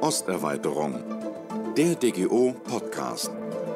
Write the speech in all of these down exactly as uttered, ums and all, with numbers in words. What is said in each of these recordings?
Osterweiterung, der D G O-Podcast.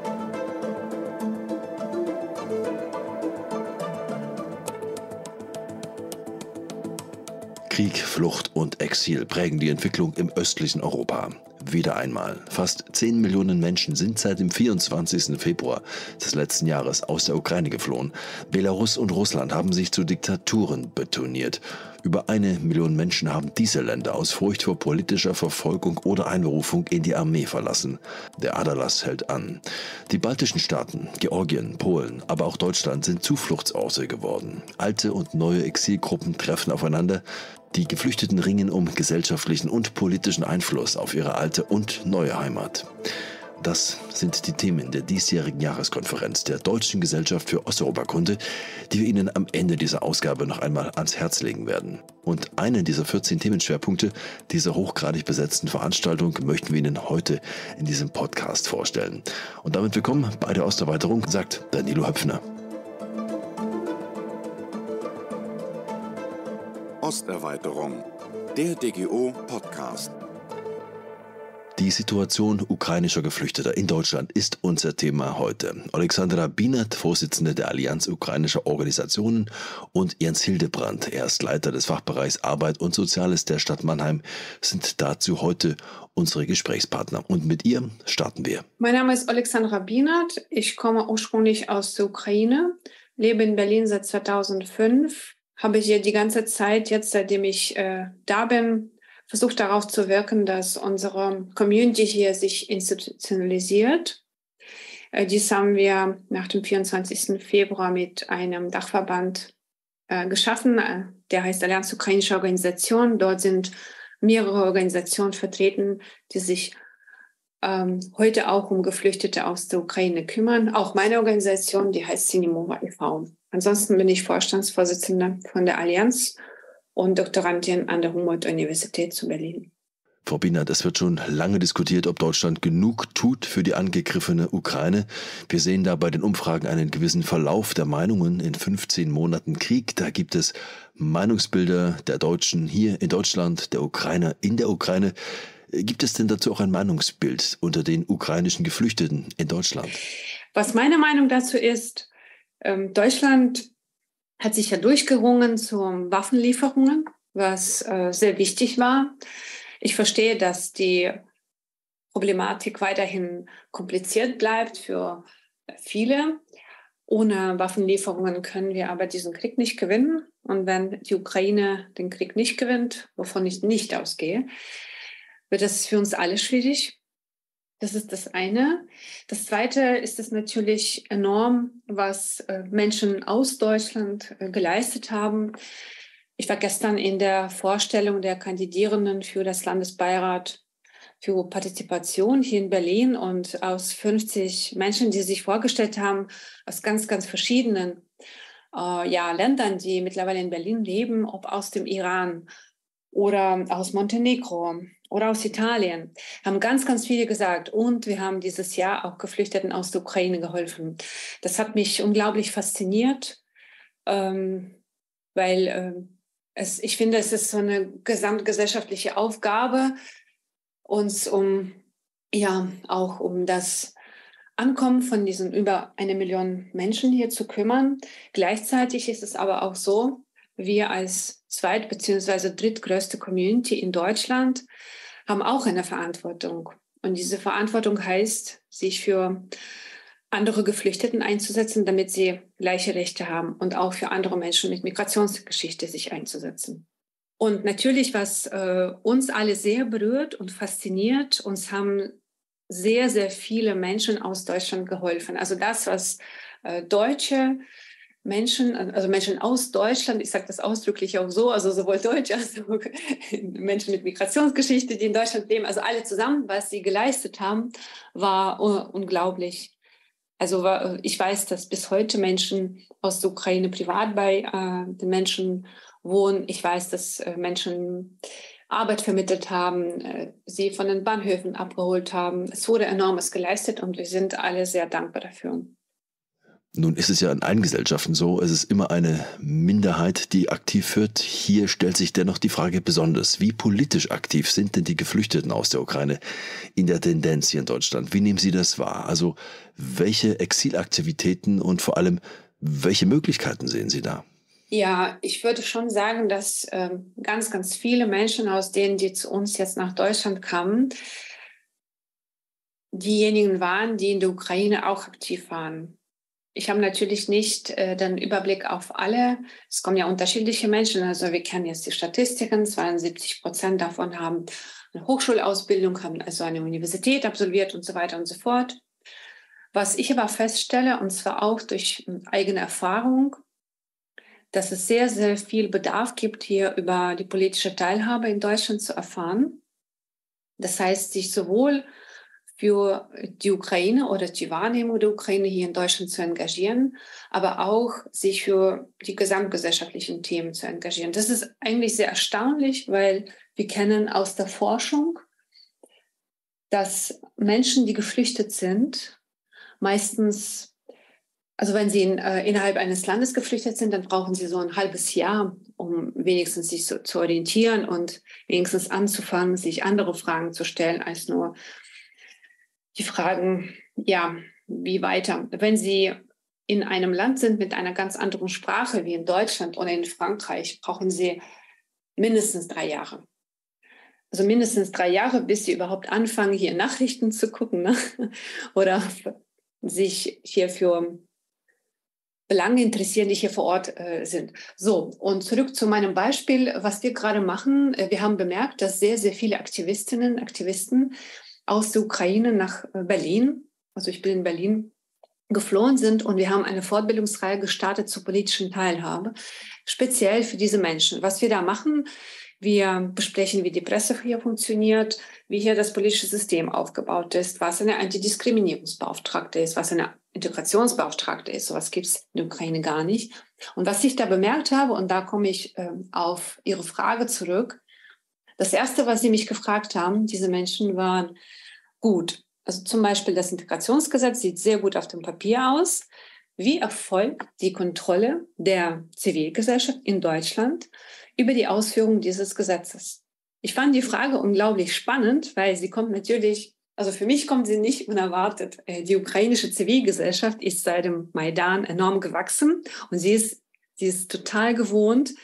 Krieg, Flucht und Exil prägen die Entwicklung im östlichen Europa. Wieder einmal. Fast zehn Millionen Menschen sind seit dem vierundzwanzigsten Februar des letzten Jahres aus der Ukraine geflohen. Belarus und Russland haben sich zu Diktaturen betoniert. Über eine Million Menschen haben diese Länder aus Furcht vor politischer Verfolgung oder Einberufung in die Armee verlassen. Der Aderlass hält an. Die baltischen Staaten, Georgien, Polen, aber auch Deutschland sind Zufluchtsorte geworden. Alte und neue Exilgruppen treffen aufeinander. Die Geflüchteten ringen um gesellschaftlichen und politischen Einfluss auf ihre alte und neue Heimat. Das sind die Themen der diesjährigen Jahreskonferenz der Deutschen Gesellschaft für Osteuropakunde, die wir Ihnen am Ende dieser Ausgabe noch einmal ans Herz legen werden. Und einen dieser vierzehn Themenschwerpunkte dieser hochgradig besetzten Veranstaltung möchten wir Ihnen heute in diesem Podcast vorstellen. Und damit willkommen bei der Osterweiterung, sagt Danilo Höpfner. Osterweiterung, der D G O-Podcast. Die Situation ukrainischer Geflüchteter in Deutschland ist unser Thema heute. Alexandra Bienert, Vorsitzende der Allianz ukrainischer Organisationen, und Jens Hildebrand, er ist Leiter des Fachbereichs Arbeit und Soziales der Stadt Mannheim, sind dazu heute unsere Gesprächspartner. Und mit ihr starten wir. Mein Name ist Alexandra Bienert. Ich komme ursprünglich aus der Ukraine, lebe in Berlin seit zweitausendfünf. Habe hier die ganze Zeit, jetzt seitdem ich äh, da bin, versucht darauf zu wirken, dass unsere Community hier sich institutionalisiert. Äh, dies haben wir nach dem vierundzwanzigsten Februar mit einem Dachverband äh, geschaffen, äh, der heißt Allianz Ukrainische Organisation. Dort sind mehrere Organisationen vertreten, die sich ähm, heute auch um Geflüchtete aus der Ukraine kümmern. Auch meine Organisation, die heißt Sinimova e V Ansonsten bin ich Vorstandsvorsitzende von der Allianz und Doktorandin an der Humboldt-Universität zu Berlin. Frau Bienert, es wird schon lange diskutiert, ob Deutschland genug tut für die angegriffene Ukraine. Wir sehen da bei den Umfragen einen gewissen Verlauf der Meinungen in fünfzehn Monaten Krieg. Da gibt es Meinungsbilder der Deutschen hier in Deutschland, der Ukrainer in der Ukraine. Gibt es denn dazu auch ein Meinungsbild unter den ukrainischen Geflüchteten in Deutschland? Was meine Meinung dazu ist, ähm, Deutschland hat sich ja durchgerungen zu Waffenlieferungen, was äh, sehr wichtig war. Ich verstehe, dass die Problematik weiterhin kompliziert bleibt für viele. Ohne Waffenlieferungen können wir aber diesen Krieg nicht gewinnen. Und wenn die Ukraine den Krieg nicht gewinnt, wovon ich nicht ausgehe, wird das für uns alle schwierig. Das ist das eine. Das zweite ist es natürlich enorm, was äh, Menschen aus Deutschland äh, geleistet haben. Ich war gestern in der Vorstellung der Kandidierenden für das Landesbeirat für Partizipation hier in Berlin, und aus fünfzig Menschen, die sich vorgestellt haben, aus ganz, ganz verschiedenen äh, ja, Ländern, die mittlerweile in Berlin leben, ob aus dem Iran oder aus Montenegro oder aus Italien, haben ganz, ganz viele gesagt. Und wir haben dieses Jahr auch Geflüchteten aus der Ukraine geholfen. Das hat mich unglaublich fasziniert, ähm, weil äh, es, ich finde, es ist so eine gesamtgesellschaftliche Aufgabe, uns um, ja, auch um das Ankommen von diesen über eine Million Menschen hier zu kümmern. Gleichzeitig ist es aber auch so, wir als zweit- bzw. drittgrößte Community in Deutschland haben auch eine Verantwortung. Und diese Verantwortung heißt, sich für andere Geflüchteten einzusetzen, damit sie gleiche Rechte haben, und auch für andere Menschen mit Migrationsgeschichte sich einzusetzen. Und natürlich, was äh, uns alle sehr berührt und fasziniert, uns haben sehr, sehr viele Menschen aus Deutschland geholfen. Also das, was äh, Deutsche Menschen, also Menschen aus Deutschland, ich sage das ausdrücklich auch so, also sowohl Deutsche als auch Menschen mit Migrationsgeschichte, die in Deutschland leben, also alle zusammen, was sie geleistet haben, war uh, unglaublich. Also war, ich weiß, dass bis heute Menschen aus der Ukraine privat bei äh, den Menschen wohnen. Ich weiß, dass äh, Menschen Arbeit vermittelt haben, äh, sie von den Bahnhöfen abgeholt haben. Es wurde enormes geleistet und wir sind alle sehr dankbar dafür. Nun ist es ja in allen Gesellschaften so, es ist immer eine Minderheit, die aktiv wird. Hier stellt sich dennoch die Frage besonders, wie politisch aktiv sind denn die Geflüchteten aus der Ukraine in der Tendenz hier in Deutschland? Wie nehmen Sie das wahr? Also welche Exilaktivitäten und vor allem, welche Möglichkeiten sehen Sie da? Ja, ich würde schon sagen, dass ähm, ganz, ganz viele Menschen aus denen, die zu uns jetzt nach Deutschland kamen, diejenigen waren, die in der Ukraine auch aktiv waren. Ich habe natürlich nicht äh, den Überblick auf alle. Es kommen ja unterschiedliche Menschen. Also wir kennen jetzt die Statistiken. zweiundsiebzig Prozent davon haben eine Hochschulausbildung, haben also eine Universität absolviert und so weiter und so fort. Was ich aber feststelle, und zwar auch durch eigene Erfahrung, dass es sehr, sehr viel Bedarf gibt, hier über die politische Teilhabe in Deutschland zu erfahren. Das heißt, sich sowohl für die Ukraine oder die Wahrnehmung der Ukraine hier in Deutschland zu engagieren, aber auch sich für die gesamtgesellschaftlichen Themen zu engagieren. Das ist eigentlich sehr erstaunlich, weil wir kennen aus der Forschung, dass Menschen, die geflüchtet sind, meistens, also wenn sie in, äh, innerhalb eines Landes geflüchtet sind, dann brauchen sie so ein halbes Jahr, um wenigstens sich so, zu orientieren und wenigstens anzufangen, sich andere Fragen zu stellen als nur die Fragen, ja, wie weiter? Wenn Sie in einem Land sind mit einer ganz anderen Sprache wie in Deutschland oder in Frankreich, brauchen Sie mindestens drei Jahre. Also mindestens drei Jahre, bis Sie überhaupt anfangen, hier Nachrichten zu gucken, ne? Oder sich hier für Belange interessieren, die hier vor Ort äh, sind. So, und zurück zu meinem Beispiel, was wir gerade machen. Wir haben bemerkt, dass sehr, sehr viele Aktivistinnen, Aktivisten aus der Ukraine nach Berlin, also ich bin in Berlin, geflohen sind und wir haben eine Fortbildungsreihe gestartet zur politischen Teilhabe, speziell für diese Menschen. Was wir da machen, wir besprechen, wie die Presse hier funktioniert, wie hier das politische System aufgebaut ist, was eine Antidiskriminierungsbeauftragte ist, was eine Integrationsbeauftragte ist. Sowas gibt es in der Ukraine gar nicht. Und was ich da bemerkt habe, und da komme ich äh, auf Ihre Frage zurück, das Erste, was sie mich gefragt haben, diese Menschen, waren, gut, also zum Beispiel das Integrationsgesetz sieht sehr gut auf dem Papier aus. Wie erfolgt die Kontrolle der Zivilgesellschaft in Deutschland über die Ausführung dieses Gesetzes? Ich fand die Frage unglaublich spannend, weil sie kommt natürlich, also für mich kommt sie nicht unerwartet. Die ukrainische Zivilgesellschaft ist seit dem Maidan enorm gewachsen und sie ist, sie ist total gewohnt,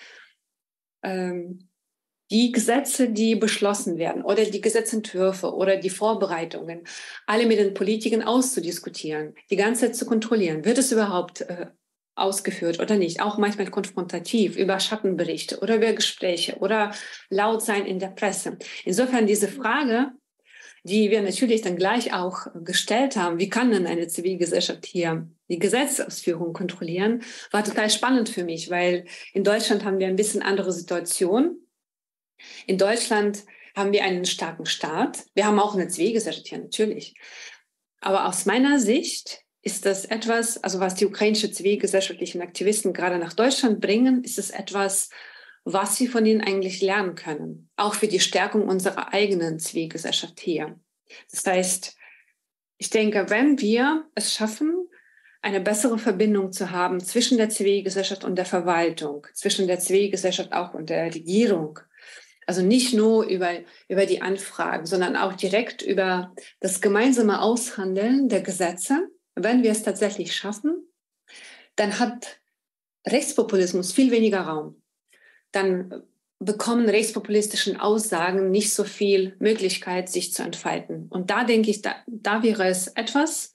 ähm, die Gesetze, die beschlossen werden oder die Gesetzentwürfe oder die Vorbereitungen, alle mit den Politikern auszudiskutieren, die ganze Zeit zu kontrollieren. Wird es überhaupt äh, ausgeführt oder nicht? Auch manchmal konfrontativ über Schattenberichte oder über Gespräche oder laut sein in der Presse. Insofern diese Frage, die wir natürlich dann gleich auch gestellt haben, wie kann denn eine Zivilgesellschaft hier die Gesetzausführung kontrollieren, war total spannend für mich, weil in Deutschland haben wir ein bisschen andere Situation. In Deutschland haben wir einen starken Staat. Wir haben auch eine Zivilgesellschaft hier, natürlich. Aber aus meiner Sicht ist das etwas, also was die ukrainische zivilgesellschaftlichen Aktivisten gerade nach Deutschland bringen, ist es etwas, was sie von ihnen eigentlich lernen können. Auch für die Stärkung unserer eigenen Zivilgesellschaft hier. Das heißt, ich denke, wenn wir es schaffen, eine bessere Verbindung zu haben zwischen der Zivilgesellschaft und der Verwaltung, zwischen der Zivilgesellschaft auch und der Regierung, also nicht nur über, über die Anfragen, sondern auch direkt über das gemeinsame Aushandeln der Gesetze. Wenn wir es tatsächlich schaffen, dann hat Rechtspopulismus viel weniger Raum. Dann bekommen rechtspopulistischen Aussagen nicht so viel Möglichkeit, sich zu entfalten. Und da denke ich, da, da wäre es etwas,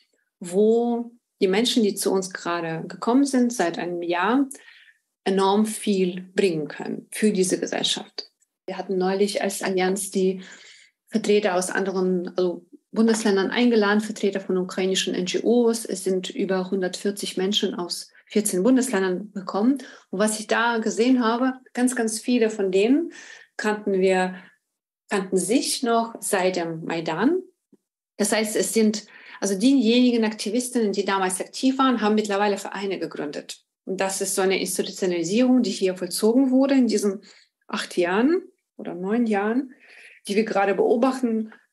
wo die Menschen, die zu uns gerade gekommen sind, seit einem Jahr, enorm viel bringen können für diese Gesellschaft. Wir hatten neulich als Allianz die Vertreter aus anderen also Bundesländern eingeladen, Vertreter von ukrainischen N G Os. Es sind über hundertvierzig Menschen aus vierzehn Bundesländern gekommen. Und was ich da gesehen habe, ganz, ganz viele von denen kannten wir, kannten sich noch seit dem Maidan. Das heißt, es sind, also diejenigen Aktivistinnen, die damals aktiv waren, haben mittlerweile Vereine gegründet. Und das ist so eine Institutionalisierung, die hier vollzogen wurde in diesen acht Jahren oder neun Jahren, die wir gerade beobachten.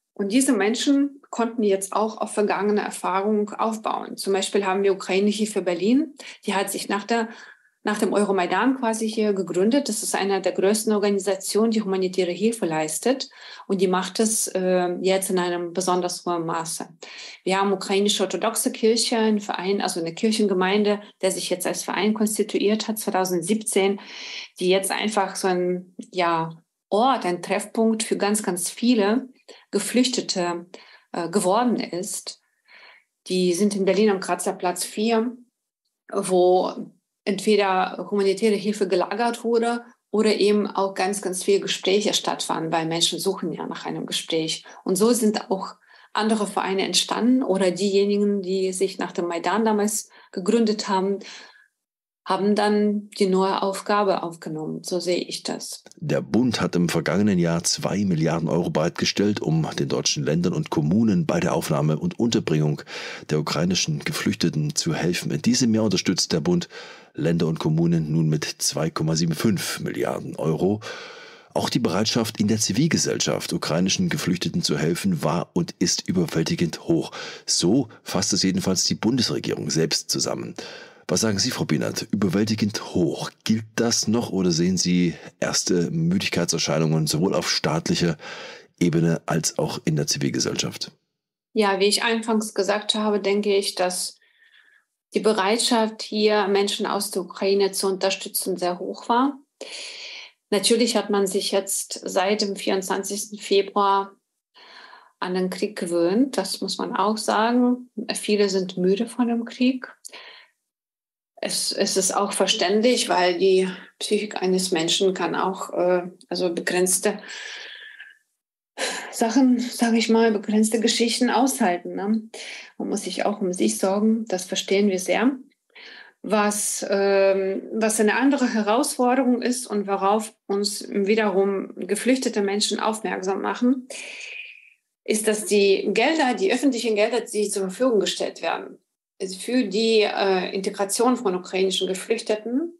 Und diese Menschen konnten jetzt auch auf vergangene Erfahrungen aufbauen. Zum Beispiel haben wir Ukraine Hilfe Berlin. Die hat sich nach, der, nach dem Euromaidan quasi hier gegründet. Das ist eine der größten Organisationen, die humanitäre Hilfe leistet. Und die macht es äh, jetzt in einem besonders hohen Maße. Wir haben ukrainische orthodoxe Kirche, einen Verein, also eine Kirchengemeinde, der sich jetzt als Verein konstituiert hat, zwanzig siebzehn, die jetzt einfach so ein ja, Ort, ein Treffpunkt für ganz, ganz viele Geflüchtete äh, geworden ist. Die sind in Berlin am Kratzer Platz vier, wo entweder humanitäre Hilfe gelagert wurde oder eben auch ganz, ganz viele Gespräche stattfanden, weil Menschen suchen ja nach einem Gespräch. Und so sind auch andere Vereine entstanden oder diejenigen, die sich nach dem Maidan damals gegründet haben, haben dann die neue Aufgabe aufgenommen. So sehe ich das. Der Bund hat im vergangenen Jahr zwei Milliarden Euro bereitgestellt, um den deutschen Ländern und Kommunen bei der Aufnahme und Unterbringung der ukrainischen Geflüchteten zu helfen. In diesem Jahr unterstützt der Bund Länder und Kommunen nun mit zwei Komma fünfundsiebzig Milliarden Euro. Auch die Bereitschaft in der Zivilgesellschaft, ukrainischen Geflüchteten zu helfen, war und ist überwältigend hoch. So fasst es jedenfalls die Bundesregierung selbst zusammen. Was sagen Sie, Frau Bienert? Überwältigend hoch. Gilt das noch oder sehen Sie erste Müdigkeitserscheinungen sowohl auf staatlicher Ebene als auch in der Zivilgesellschaft? Ja, wie ich anfangs gesagt habe, denke ich, dass die Bereitschaft, hier Menschen aus der Ukraine zu unterstützen, sehr hoch war. Natürlich hat man sich jetzt seit dem vierundzwanzigsten Februar an den Krieg gewöhnt. Das muss man auch sagen. Viele sind müde von dem Krieg. Es, es ist auch verständlich, weil die Psyche eines Menschen kann auch äh, also begrenzte Sachen, sage ich mal, begrenzte Geschichten aushalten. Ne? Man muss sich auch um sich sorgen, das verstehen wir sehr. Was, ähm, was eine andere Herausforderung ist und worauf uns wiederum geflüchtete Menschen aufmerksam machen, ist, dass die Gelder, die öffentlichen Gelder, die zur Verfügung gestellt werden, für die äh, Integration von ukrainischen Geflüchteten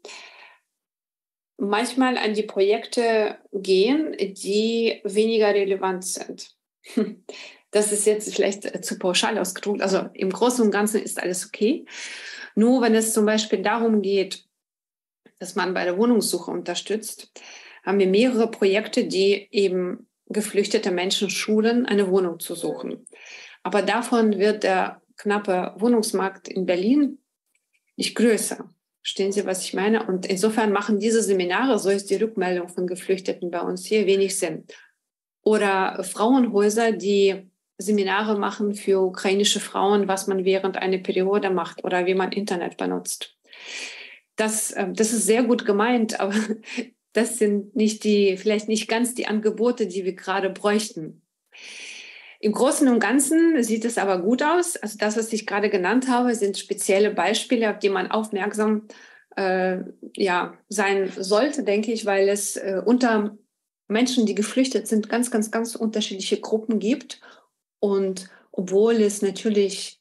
manchmal an die Projekte gehen, die weniger relevant sind. Das ist jetzt vielleicht zu pauschal ausgedrückt. Also im Großen und Ganzen ist alles okay. Nur wenn es zum Beispiel darum geht, dass man bei der Wohnungssuche unterstützt, haben wir mehrere Projekte, die eben geflüchtete Menschen schulen, eine Wohnung zu suchen. Aber davon wird der knappe Wohnungsmarkt in Berlin nicht größer. Verstehen Sie, was ich meine? Und insofern machen diese Seminare, so ist die Rückmeldung von Geflüchteten bei uns hier, wenig Sinn. Oder Frauenhäuser, die Seminare machen für ukrainische Frauen, was man während einer Periode macht oder wie man Internet benutzt. Das, das ist sehr gut gemeint, aber das sind nicht die, vielleicht nicht ganz die Angebote, die wir gerade bräuchten. Im Großen und Ganzen sieht es aber gut aus. Also das, was ich gerade genannt habe, sind spezielle Beispiele, auf die man aufmerksam äh, ja, sein sollte, denke ich, weil es äh, unter Menschen, die geflüchtet sind, ganz, ganz, ganz unterschiedliche Gruppen gibt. Und obwohl es natürlich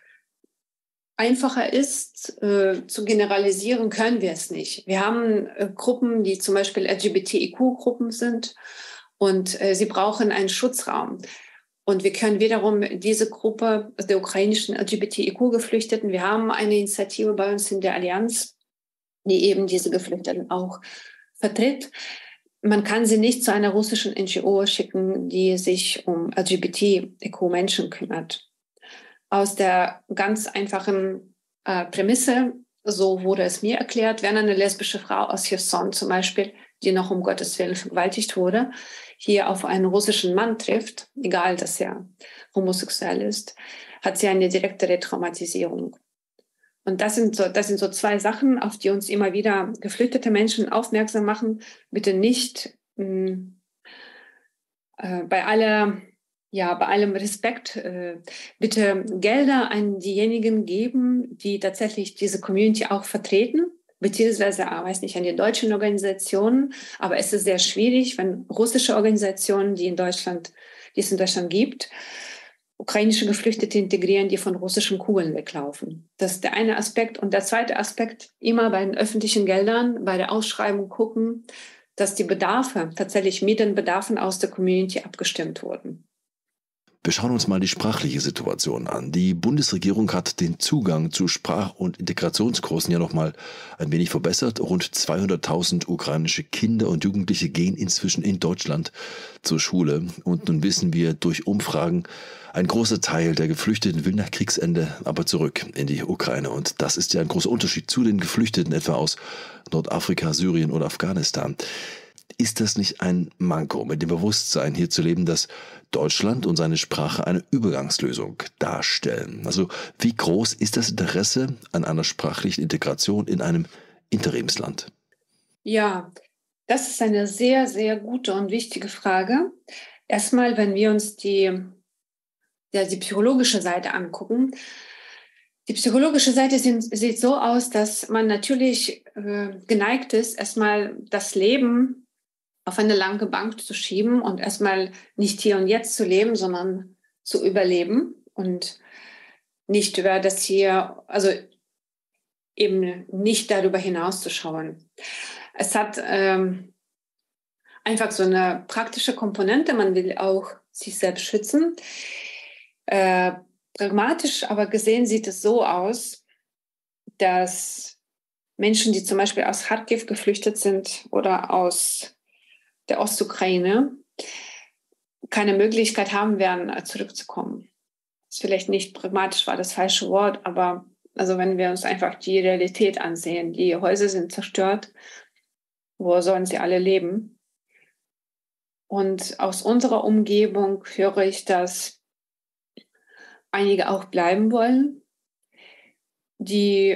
einfacher ist, äh, zu generalisieren, können wir es nicht. Wir haben äh, Gruppen, die zum Beispiel L G B T I Q-Gruppen sind und äh, sie brauchen einen Schutzraum. Und wir können wiederum diese Gruppe der ukrainischen L G B T I Q-Geflüchteten, wir haben eine Initiative bei uns in der Allianz, die eben diese Geflüchteten auch vertritt. Man kann sie nicht zu einer russischen N G O schicken, die sich um L G B T I Q-Menschen kümmert. Aus der ganz einfachen äh, Prämisse, so wurde es mir erklärt, wenn eine lesbische Frau aus Cherson zum Beispiel, die noch um Gottes Willen vergewaltigt wurde, hier auf einen russischen Mann trifft, egal, dass er homosexuell ist, hat sie eine direkte Retraumatisierung. Und das sind so, das sind so zwei Sachen, auf die uns immer wieder geflüchtete Menschen aufmerksam machen. Bitte nicht mh, äh, bei aller, ja, bei allem Respekt, äh, bitte Gelder an diejenigen geben, die tatsächlich diese Community auch vertreten, beziehungsweise, ich weiß nicht, an die deutschen Organisationen. Aber es ist sehr schwierig, wenn russische Organisationen, die in Deutschland, die es in Deutschland gibt, ukrainische Geflüchtete integrieren, die von russischen Kugeln weglaufen. Das ist der eine Aspekt. Und der zweite Aspekt, immer bei den öffentlichen Geldern, bei der Ausschreibung gucken, dass die Bedarfe tatsächlich mit den Bedarfen aus der Community abgestimmt wurden. Wir schauen uns mal die sprachliche Situation an. Die Bundesregierung hat den Zugang zu Sprach- und Integrationskursen ja nochmal ein wenig verbessert. Rund zweihunderttausend ukrainische Kinder und Jugendliche gehen inzwischen in Deutschland zur Schule. Und nun wissen wir durch Umfragen, ein großer Teil der Geflüchteten will nach Kriegsende aber zurück in die Ukraine. Und das ist ja ein großer Unterschied zu den Geflüchteten etwa aus Nordafrika, Syrien oder Afghanistan. Ist das nicht ein Manko, mit dem Bewusstsein hier zu leben, dass Deutschland und seine Sprache eine Übergangslösung darstellen? Also wie groß ist das Interesse an einer sprachlichen Integration in einem Interimsland? Ja, das ist eine sehr, sehr gute und wichtige Frage. Erstmal, wenn wir uns die, ja, die psychologische Seite angucken. Die psychologische Seite sieht, sieht so aus, dass man natürlich äh, geneigt ist, erstmal das Leben auf eine lange Bank zu schieben und erstmal nicht hier und jetzt zu leben, sondern zu überleben und nicht über das hier, also eben nicht darüber hinaus zu schauen. Es hat ähm, einfach so eine praktische Komponente, man will auch sich selbst schützen. Äh, pragmatisch aber gesehen sieht es so aus, dass Menschen, die zum Beispiel aus Kharkiv geflüchtet sind oder aus der Ostukraine, keine Möglichkeit haben werden, zurückzukommen. Das ist vielleicht nicht pragmatisch, war das falsche Wort, aber also wenn wir uns einfach die Realität ansehen, die Häuser sind zerstört, wo sollen sie alle leben? Und aus unserer Umgebung höre ich, dass einige auch bleiben wollen. Die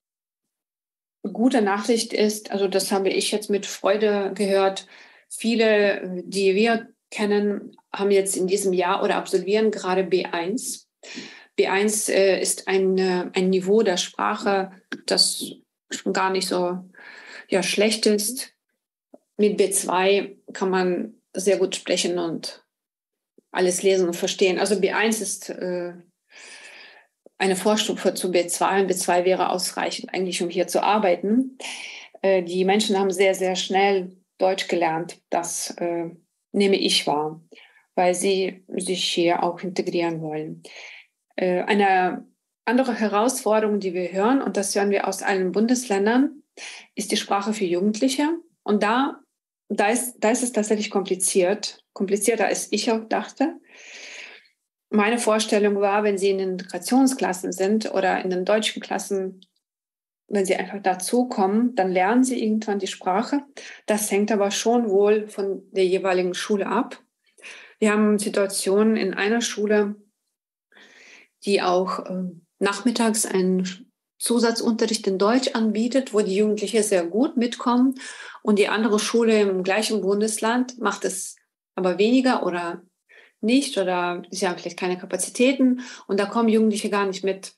gute Nachricht ist, also das habe ich jetzt mit Freude gehört, viele, die wir kennen, haben jetzt in diesem Jahr oder absolvieren gerade B eins. B eins äh, ist ein, äh, ein Niveau der Sprache, das schon gar nicht so ja, schlecht ist. Mit B zwei kann man sehr gut sprechen und alles lesen und verstehen. Also B eins ist äh, eine Vorstufe zu B zwei. Und B zwei wäre ausreichend eigentlich, um hier zu arbeiten. Äh, die Menschen haben sehr, sehr schnell Deutsch gelernt. Das äh, nehme ich wahr, weil sie sich hier auch integrieren wollen. Äh, eine andere Herausforderung, die wir hören, und das hören wir aus allen Bundesländern, ist die Sprache für Jugendliche. Und da, da, ist, da ist es tatsächlich kompliziert, komplizierter als ich auch dachte. Meine Vorstellung war, wenn sie in den Integrationsklassen sind oder in den deutschen Klassen, wenn sie einfach dazukommen, dann lernen sie irgendwann die Sprache. Das hängt aber schon wohl von der jeweiligen Schule ab. Wir haben Situationen in einer Schule, die auch äh, nachmittags einen Zusatzunterricht in Deutsch anbietet, wo die Jugendlichen sehr gut mitkommen. Und die andere Schule im gleichen Bundesland macht es aber weniger oder nicht. Oder sie haben vielleicht keine Kapazitäten. Und da kommen Jugendliche gar nicht mit.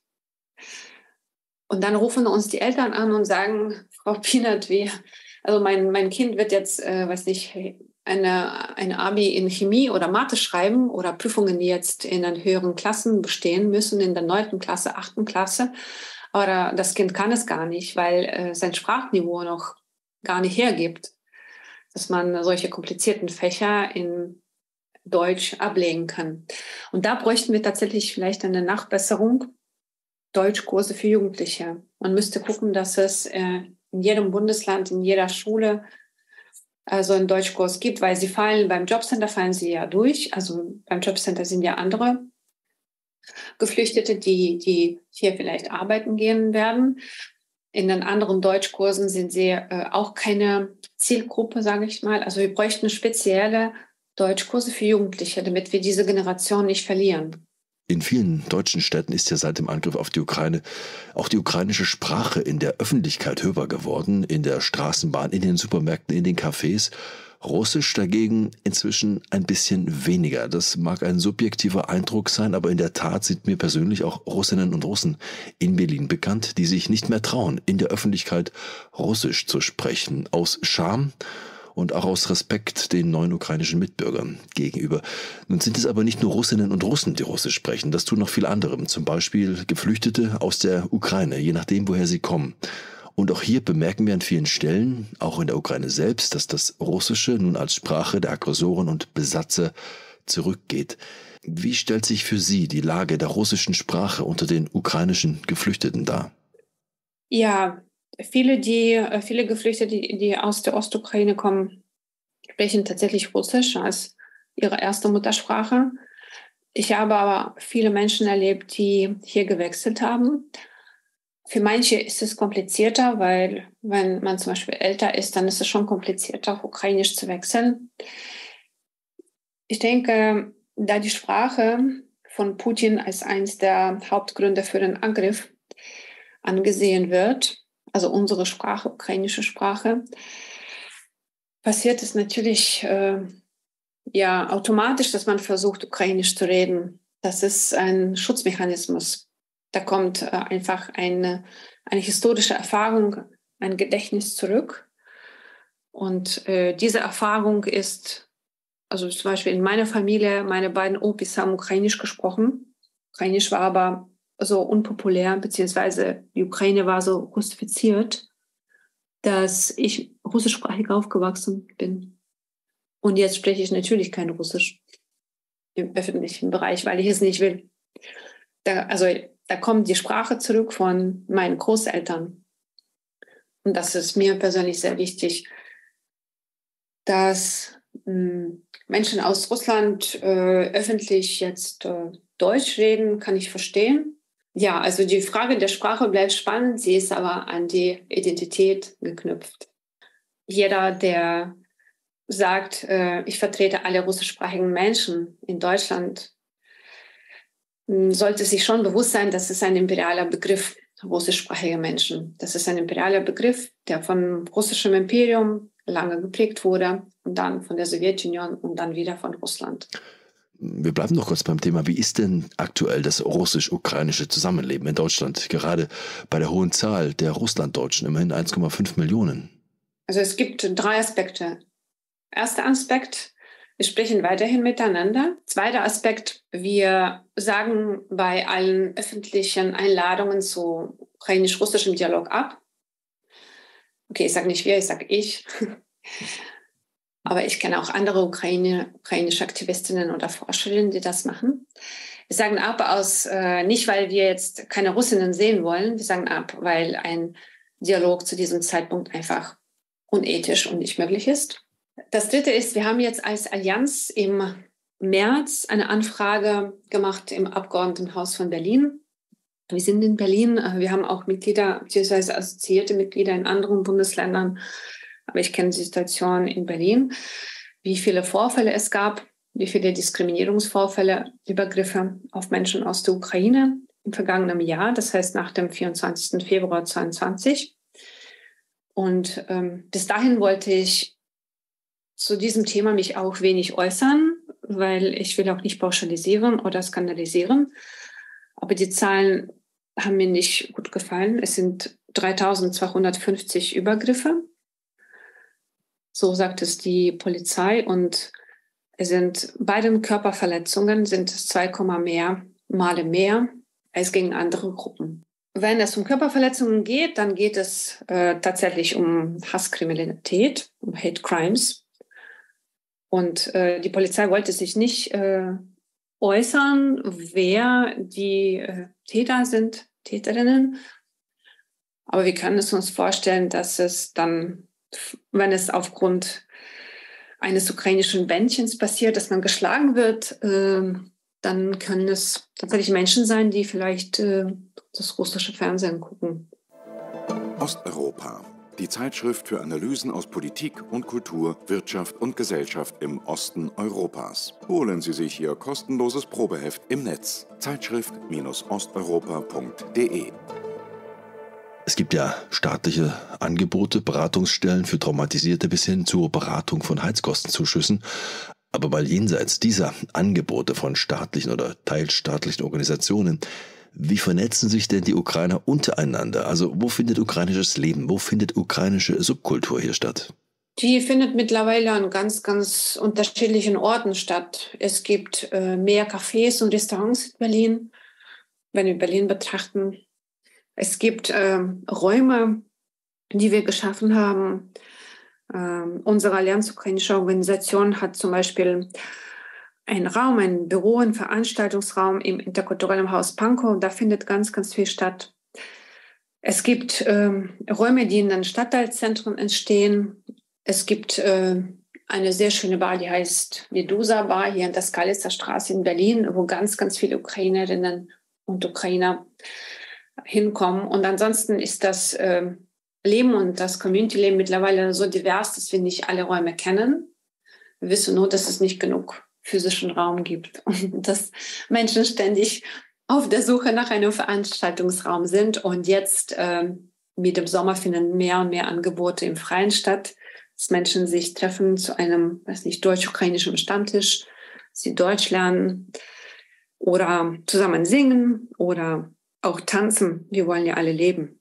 Und dann rufen uns die Eltern an und sagen, Frau Pienert, wie, also mein, mein Kind wird jetzt, äh, weiß nicht, eine, eine Abi in Chemie oder Mathe schreiben oder Prüfungen, die jetzt in den höheren Klassen bestehen müssen, in der neunten Klasse, achten Klasse. Aber das Kind kann es gar nicht, weil äh, sein Sprachniveau noch gar nicht hergibt, dass man solche komplizierten Fächer in Deutsch ablegen kann. Und da bräuchten wir tatsächlich vielleicht eine Nachbesserung, Deutschkurse für Jugendliche. Man müsste gucken, dass es äh, in jedem Bundesland, in jeder Schule äh, so einen Deutschkurs gibt, weil sie fallen, beim Jobcenter fallen sie ja durch. Also beim Jobcenter sind ja andere Geflüchtete, die, die hier vielleicht arbeiten gehen werden. In den anderen Deutschkursen sind sie äh, auch keine Zielgruppe, sage ich mal. Also wir bräuchten spezielle Deutschkurse für Jugendliche, damit wir diese Generation nicht verlieren. In vielen deutschen Städten ist ja seit dem Angriff auf die Ukraine auch die ukrainische Sprache in der Öffentlichkeit hörbar geworden, in der Straßenbahn, in den Supermärkten, in den Cafés. Russisch dagegen inzwischen ein bisschen weniger. Das mag ein subjektiver Eindruck sein, aber in der Tat sind mir persönlich auch Russinnen und Russen in Berlin bekannt, die sich nicht mehr trauen, in der Öffentlichkeit Russisch zu sprechen, aus Scham und auch aus Respekt den neuen ukrainischen Mitbürgern gegenüber. Nun sind es aber nicht nur Russinnen und Russen, die Russisch sprechen, das tun noch viele andere, zum Beispiel Geflüchtete aus der Ukraine, je nachdem, woher sie kommen. Und auch hier bemerken wir an vielen Stellen, auch in der Ukraine selbst, dass das Russische nun als Sprache der Aggressoren und Besatzer zurückgeht. Wie stellt sich für Sie die Lage der russischen Sprache unter den ukrainischen Geflüchteten dar? Ja, viele, die, viele Geflüchtete, die, die aus der Ostukraine kommen, sprechen tatsächlich Russisch als ihre erste Muttersprache. Ich habe aber viele Menschen erlebt, die hier gewechselt haben. Für manche ist es komplizierter, weil wenn man zum Beispiel älter ist, dann ist es schon komplizierter, auf Ukrainisch zu wechseln. Ich denke, da die Sprache von Putin als eines der Hauptgründe für den Angriff angesehen wird, also unsere Sprache, ukrainische Sprache, passiert es natürlich äh, ja automatisch, dass man versucht, Ukrainisch zu reden. Das ist ein Schutzmechanismus. Da kommt äh, einfach eine, eine historische Erfahrung, ein Gedächtnis zurück. Und äh, diese Erfahrung ist, also zum Beispiel in meiner Familie, meine beiden Opis haben Ukrainisch gesprochen. Ukrainisch war aber so unpopulär, beziehungsweise die Ukraine war so russifiziert, dass ich russischsprachig aufgewachsen bin. Und jetzt spreche ich natürlich kein Russisch im öffentlichen Bereich, weil ich es nicht will. Da, also da kommt die Sprache zurück von meinen Großeltern. Und das ist mir persönlich sehr wichtig, dass mh, Menschen aus Russland äh, öffentlich jetzt äh, Deutsch reden, kann ich verstehen. Ja, also die Frage der Sprache bleibt spannend, sie ist aber an die Identität geknüpft. Jeder, der sagt, äh, ich vertrete alle russischsprachigen Menschen in Deutschland, sollte sich schon bewusst sein, das ist ein imperialer Begriff, russischsprachige Menschen. Das ist ein imperialer Begriff, der vom russischen Imperium lange geprägt wurde und dann von der Sowjetunion und dann wieder von Russland. Wir bleiben noch kurz beim Thema. Wie ist denn aktuell das russisch-ukrainische Zusammenleben in Deutschland, gerade bei der hohen Zahl der Russlanddeutschen, immerhin eins Komma fünf Millionen? Also es gibt drei Aspekte. Erster Aspekt, wir sprechen weiterhin miteinander. Zweiter Aspekt, wir sagen bei allen öffentlichen Einladungen zu ukrainisch-russischem Dialog ab. Okay, ich sage nicht wir, ich sage ich. Aber ich kenne auch andere Ukraine, ukrainische Aktivistinnen oder Forscherinnen, die das machen. Wir sagen ab aus, äh, nicht weil wir jetzt keine Russinnen sehen wollen, wir sagen ab, weil ein Dialog zu diesem Zeitpunkt einfach unethisch und nicht möglich ist. Das Dritte ist, wir haben jetzt als Allianz im März eine Anfrage gemacht im Abgeordnetenhaus von Berlin. Wir sind in Berlin, wir haben auch Mitglieder, beziehungsweise assoziierte Mitglieder in anderen Bundesländern, aber ich kenne die Situation in Berlin, wie viele Vorfälle es gab, wie viele Diskriminierungsvorfälle, Übergriffe auf Menschen aus der Ukraine im vergangenen Jahr, das heißt nach dem vierundzwanzigsten Februar zweitausendzweiundzwanzig. Und ähm, bis dahin wollte ich zu diesem Thema mich auch wenig äußern, weil ich will auch nicht pauschalisieren oder skandalisieren. Aber die Zahlen haben mir nicht gut gefallen. Es sind dreitausendzweihundertfünfzig Übergriffe. So sagt es die Polizei. Und es sind bei den Körperverletzungen sind es zwei Komma mehr Male mehr als gegen andere Gruppen. Wenn es um Körperverletzungen geht, dann geht es äh, tatsächlich um Hasskriminalität, um Hate Crimes. Und äh, die Polizei wollte sich nicht äh, äußern, wer die äh, Täter sind, Täterinnen. Aber wir können es uns vorstellen, dass es dann, wenn es aufgrund eines ukrainischen Bändchens passiert, dass man geschlagen wird, äh, dann können es tatsächlich Menschen sein, die vielleicht äh, das russische Fernsehen gucken. Osteuropa. Die Zeitschrift für Analysen aus Politik und Kultur, Wirtschaft und Gesellschaft im Osten Europas. Holen Sie sich Ihr kostenloses Probeheft im Netz. Zeitschrift osteuropa punkt de. Es gibt ja staatliche Angebote, Beratungsstellen für Traumatisierte bis hin zur Beratung von Heizkostenzuschüssen. Aber mal jenseits dieser Angebote von staatlichen oder teilstaatlichen Organisationen, wie vernetzen sich denn die Ukrainer untereinander? Also wo findet ukrainisches Leben, wo findet ukrainische Subkultur hier statt? Die findet mittlerweile an ganz, ganz unterschiedlichen Orten statt. Es gibt äh, mehr Cafés und Restaurants in Berlin, wenn wir Berlin betrachten. Es gibt äh, Räume, die wir geschaffen haben. Ähm, unsere Allianz Ukrainische Organisation hat zum Beispiel einen Raum, ein Büro, einen Veranstaltungsraum im interkulturellen Haus Pankow. Da findet ganz, ganz viel statt. Es gibt ähm, Räume, die in den Stadtteilzentren entstehen. Es gibt äh, eine sehr schöne Bar, die heißt Medusa Bar hier in der Skalitzer Straße in Berlin, wo ganz, ganz viele Ukrainerinnen und Ukrainer hinkommen. Und ansonsten ist das äh, Leben und das Community-Leben mittlerweile so divers, dass wir nicht alle Räume kennen. Wir wissen nur, dass es nicht genug physischen Raum gibt und dass Menschen ständig auf der Suche nach einem Veranstaltungsraum sind. Und jetzt äh, mit dem Sommer finden mehr und mehr Angebote im Freien statt, dass Menschen sich treffen zu einem, weiß nicht, deutsch-ukrainischen Stammtisch, sie Deutsch lernen oder zusammen singen oder auch tanzen. Wir wollen ja alle leben.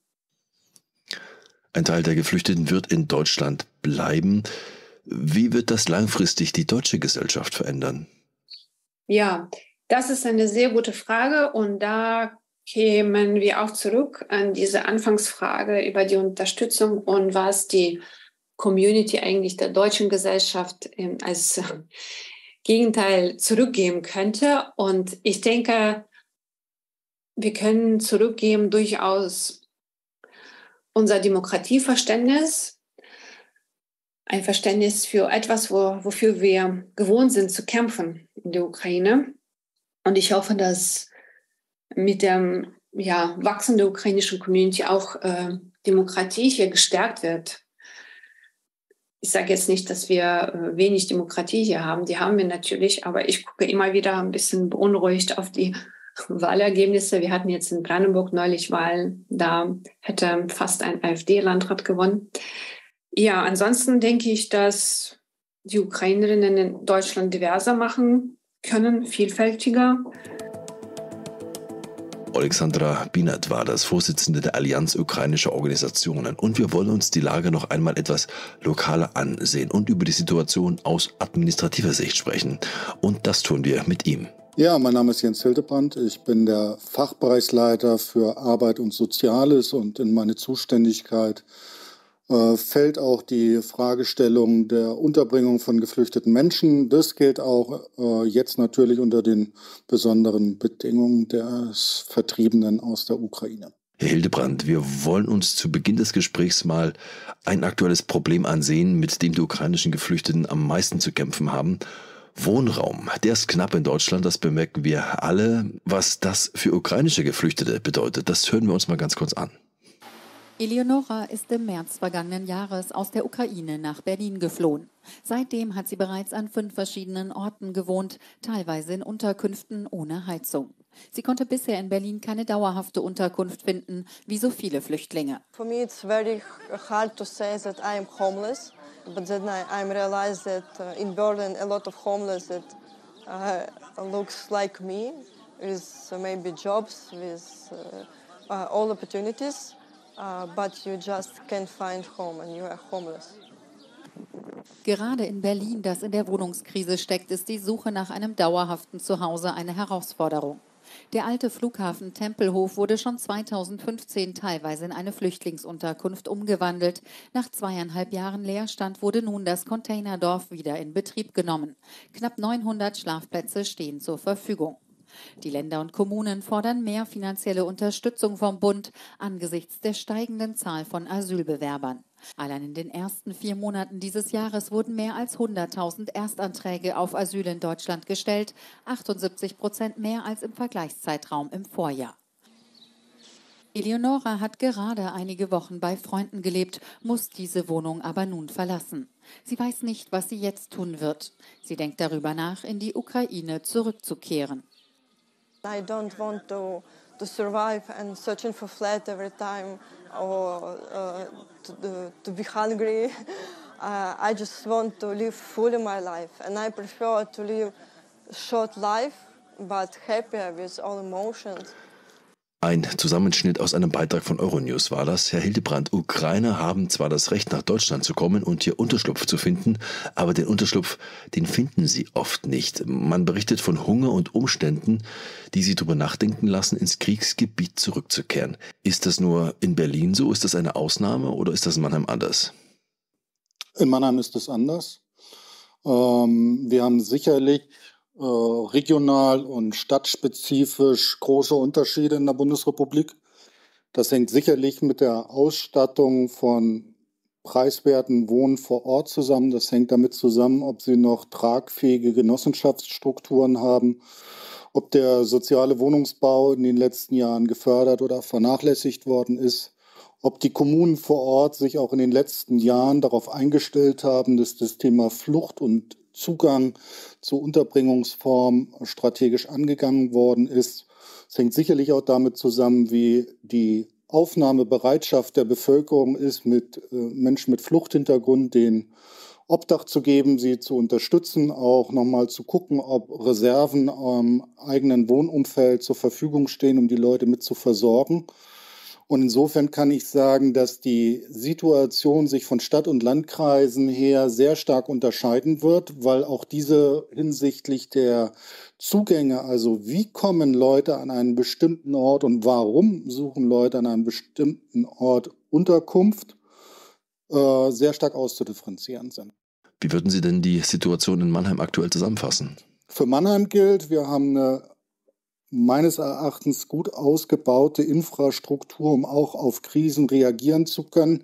Ein Teil der Geflüchteten wird in Deutschland bleiben. Wie wird das langfristig die deutsche Gesellschaft verändern? Ja, das ist eine sehr gute Frage und da kämen wir auch zurück an diese Anfangsfrage über die Unterstützung und was die Community eigentlich der deutschen Gesellschaft als Gegenteil zurückgeben könnte. Und ich denke, wir können zurückgeben durchaus unser Demokratieverständnis, ein Verständnis für etwas, wo, wofür wir gewohnt sind zu kämpfen in der Ukraine. Und ich hoffe, dass mit der ja, wachsenden ukrainischen Community auch äh, Demokratie hier gestärkt wird. Ich sage jetzt nicht, dass wir äh, wenig Demokratie hier haben. Die haben wir natürlich, aber ich gucke immer wieder ein bisschen beunruhigt auf die Wahlergebnisse. Wir hatten jetzt in Brandenburg neulich Wahlen. Da hätte fast ein AfD-Landrat gewonnen. Ja, ansonsten denke ich, dass die Ukrainerinnen in Deutschland diverser machen können, vielfältiger. Alexandra Bienert war das Vorsitzende der Allianz ukrainischer Organisationen und wir wollen uns die Lage noch einmal etwas lokaler ansehen und über die Situation aus administrativer Sicht sprechen. Und das tun wir mit ihm. Ja, mein Name ist Jens Hildebrand. Ich bin der Fachbereichsleiter für Arbeit und Soziales und in meine Zuständigkeit äh, fällt auch die Fragestellung der Unterbringung von geflüchteten Menschen. Das gilt auch äh, jetzt natürlich unter den besonderen Bedingungen des Vertriebenen aus der Ukraine. Herr Hildebrand, wir wollen uns zu Beginn des Gesprächs mal ein aktuelles Problem ansehen, mit dem die ukrainischen Geflüchteten am meisten zu kämpfen haben. Wohnraum, der ist knapp in Deutschland, das bemerken wir alle. Was das für ukrainische Geflüchtete bedeutet, das hören wir uns mal ganz kurz an. Eleonora ist im März vergangenen Jahres aus der Ukraine nach Berlin geflohen. Seitdem hat sie bereits an fünf verschiedenen Orten gewohnt, teilweise in Unterkünften ohne Heizung. Sie konnte bisher in Berlin keine dauerhafte Unterkunft finden, wie so viele Flüchtlinge. For me it's very hard to say that I am homeless, but then I I realized that uh, in Berlin a lot of homeless that uh, looks like me, with uh, maybe jobs, with uh, uh, all opportunities. Uh, but you just can't find home and you are homeless. Gerade in Berlin, das in der Wohnungskrise steckt, ist die Suche nach einem dauerhaften Zuhause eine Herausforderung. Der alte Flughafen Tempelhof wurde schon zweitausendfünfzehn teilweise in eine Flüchtlingsunterkunft umgewandelt. Nach zweieinhalb Jahren Leerstand wurde nun das Containerdorf wieder in Betrieb genommen. Knapp neunhundert Schlafplätze stehen zur Verfügung. Die Länder und Kommunen fordern mehr finanzielle Unterstützung vom Bund angesichts der steigenden Zahl von Asylbewerbern. Allein in den ersten vier Monaten dieses Jahres wurden mehr als hunderttausend Erstanträge auf Asyl in Deutschland gestellt, achtundsiebzig Prozent mehr als im Vergleichszeitraum im Vorjahr. Eleonora hat gerade einige Wochen bei Freunden gelebt, muss diese Wohnung aber nun verlassen. Sie weiß nicht, was sie jetzt tun wird. Sie denkt darüber nach, in die Ukraine zurückzukehren. I don't want to to survive and searching for flat every time or uh, to, to be hungry. Uh, I just want to live fully my life, and I prefer to live short life, but happier with all emotions. Ein Zusammenschnitt aus einem Beitrag von Euronews war das. Herr Hildebrand, Ukrainer haben zwar das Recht, nach Deutschland zu kommen und hier Unterschlupf zu finden, aber den Unterschlupf, den finden sie oft nicht. Man berichtet von Hunger und Umständen, die sie darüber nachdenken lassen, ins Kriegsgebiet zurückzukehren. Ist das nur in Berlin so? Ist das eine Ausnahme oder ist das in Mannheim anders? In Mannheim ist es anders. Ähm, wir haben sicherlich äh, regional und stadtspezifisch große Unterschiede in der Bundesrepublik. Das hängt sicherlich mit der Ausstattung von preiswerten Wohnen vor Ort zusammen. Das hängt damit zusammen, ob sie noch tragfähige Genossenschaftsstrukturen haben, ob der soziale Wohnungsbau in den letzten Jahren gefördert oder vernachlässigt worden ist, ob die Kommunen vor Ort sich auch in den letzten Jahren darauf eingestellt haben, dass das Thema Flucht und Zugang zu Unterbringungsformen strategisch angegangen worden ist. Es hängt sicherlich auch damit zusammen, wie die Aufnahmebereitschaft der Bevölkerung ist, mit äh, Menschen mit Fluchthintergrund denen Obdach zu geben, sie zu unterstützen, auch nochmal zu gucken, ob Reserven am eigenen Wohnumfeld zur Verfügung stehen, um die Leute mit zu versorgen. Und insofern kann ich sagen, dass die Situation sich von Stadt- und Landkreisen her sehr stark unterscheiden wird, weil auch diese hinsichtlich der Zugänge, also wie kommen Leute an einen bestimmten Ort und warum suchen Leute an einem bestimmten Ort Unterkunft, äh, sehr stark auszudifferenzieren sind. Wie würden Sie denn die Situation in Mannheim aktuell zusammenfassen? Für Mannheim gilt, wir haben eine meines Erachtens gut ausgebaute Infrastruktur, um auch auf Krisen reagieren zu können.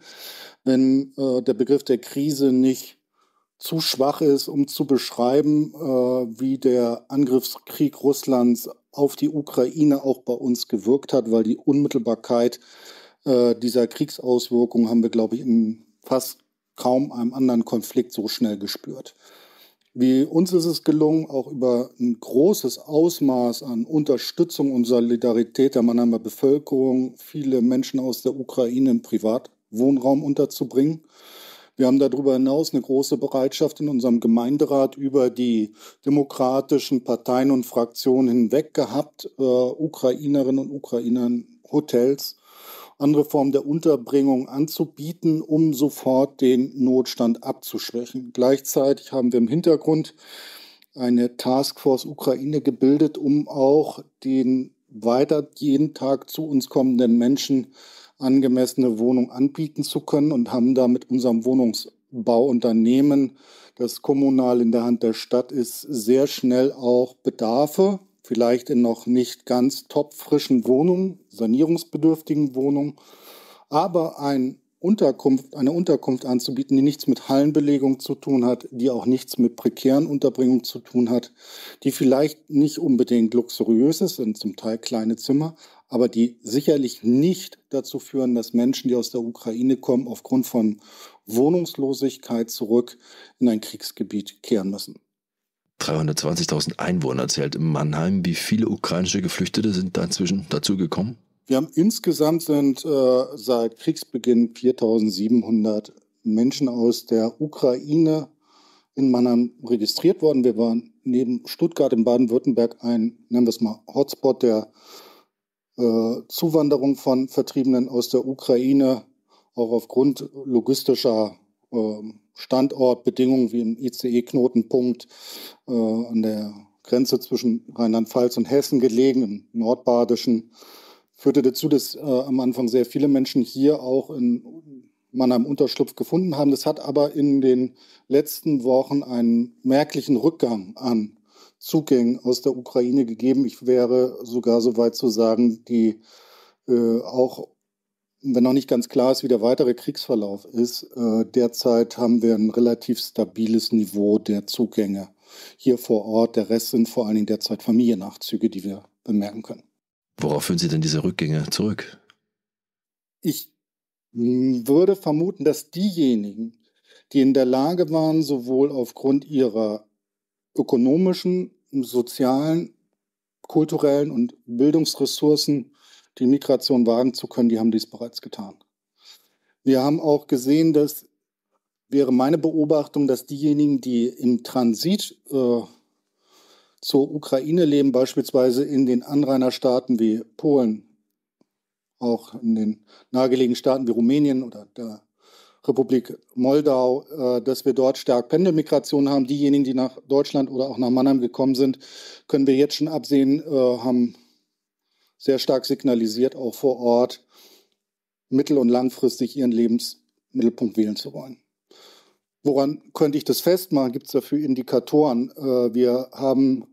Wenn äh, der Begriff der Krise nicht zu schwach ist, um zu beschreiben, äh, wie der Angriffskrieg Russlands auf die Ukraine auch bei uns gewirkt hat, weil die Unmittelbarkeit äh, dieser Kriegsauswirkungen haben wir, glaube ich, in fast kaum einem anderen Konflikt so schnell gespürt. Wie uns ist es gelungen, auch über ein großes Ausmaß an Unterstützung und Solidarität der Mannheimer Bevölkerung viele Menschen aus der Ukraine im Privatwohnraum unterzubringen. Wir haben darüber hinaus eine große Bereitschaft in unserem Gemeinderat über die demokratischen Parteien und Fraktionen hinweg gehabt, äh, Ukrainerinnen und Ukrainern Hotels, andere Formen der Unterbringung anzubieten, um sofort den Notstand abzuschwächen. Gleichzeitig haben wir im Hintergrund eine Taskforce Ukraine gebildet, um auch den weiter jeden Tag zu uns kommenden Menschen angemessene Wohnung anbieten zu können und haben da mit unserem Wohnungsbauunternehmen, das kommunal in der Hand der Stadt ist, sehr schnell auch Bedarfe, vielleicht in noch nicht ganz topfrischen Wohnungen, sanierungsbedürftigen Wohnungen, aber ein Unterkunft, eine Unterkunft anzubieten, die nichts mit Hallenbelegung zu tun hat, die auch nichts mit prekären Unterbringungen zu tun hat, die vielleicht nicht unbedingt luxuriös ist, sind zum Teil kleine Zimmer, aber die sicherlich nicht dazu führen, dass Menschen, die aus der Ukraine kommen, aufgrund von Wohnungslosigkeit zurück in ein Kriegsgebiet kehren müssen. dreihundertzwanzigtausend Einwohner zählt in Mannheim. Wie viele ukrainische Geflüchtete sind da inzwischen dazugekommen? Wir haben insgesamt sind äh, seit Kriegsbeginn viertausendsiebenhundert Menschen aus der Ukraine in Mannheim registriert worden. Wir waren neben Stuttgart in Baden-Württemberg ein, nennen wir es mal, Hotspot der äh, Zuwanderung von Vertriebenen aus der Ukraine, auch aufgrund logistischer äh, Standortbedingungen wie im I C E-Knotenpunkt äh, an der Grenze zwischen Rheinland-Pfalz und Hessen gelegen, im Nordbadischen, führte dazu, dass äh, am Anfang sehr viele Menschen hier auch in Mannheim Unterschlupf gefunden haben. Das hat aber in den letzten Wochen einen merklichen Rückgang an Zugängen aus der Ukraine gegeben. Ich wäre sogar so weit zu sagen, die äh, auch, wenn noch nicht ganz klar ist, wie der weitere Kriegsverlauf ist, äh, derzeit haben wir ein relativ stabiles Niveau der Zugänge hier vor Ort. Der Rest sind vor allen Dingen derzeit Familiennachzüge, die wir bemerken können. Worauf führen Sie denn diese Rückgänge zurück? Ich würde vermuten, dass diejenigen, die in der Lage waren, sowohl aufgrund ihrer ökonomischen, sozialen, kulturellen und Bildungsressourcen die Migration wagen zu können, die haben dies bereits getan. Wir haben auch gesehen, dass, wäre meine Beobachtung, dass diejenigen, die im Transit äh, zur Ukraine leben, beispielsweise in den Anrainerstaaten wie Polen, auch in den nahegelegenen Staaten wie Rumänien oder der Republik Moldau, äh, dass wir dort stark Pendelmigration haben. Diejenigen, die nach Deutschland oder auch nach Mannheim gekommen sind, können wir jetzt schon absehen, äh, haben sehr stark signalisiert, auch vor Ort mittel- und langfristig ihren Lebensmittelpunkt wählen zu wollen. Woran könnte ich das festmachen? Gibt es dafür Indikatoren? Äh, wir haben